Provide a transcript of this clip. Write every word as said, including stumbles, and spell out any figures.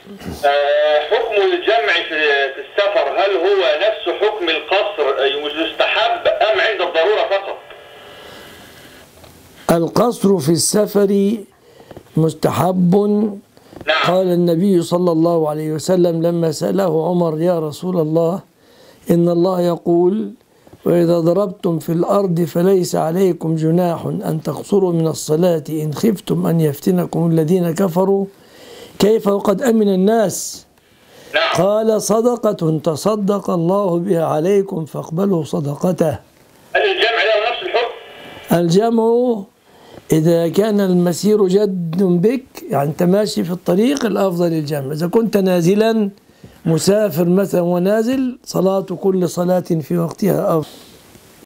آه، حكم الجمع في في السفر هل هو نفس حكم القصر يستحب أم عند الضرورة فقط؟ القصر في السفر مستحب. نعم. قال النبي صلى الله عليه وسلم لما سأله عمر: يا رسول الله، إن الله يقول: وإذا ضربتم في الأرض فليس عليكم جناح أن تقصروا من الصلاة إن خفتم أن يفتنكم الذين كفروا، كيف وقد أمن الناس؟ نعم. قال: صدقة تصدق الله بها عليكم فاقبلوا صدقته. هل الجمع له نفس الحكم؟ الجمع إذا كان المسير جد بك، يعني أنت ماشي في الطريق، الأفضل الجمع. إذا كنت نازلا مسافر مثلا ونازل، صلاة كل صلاة في وقتها أفضل.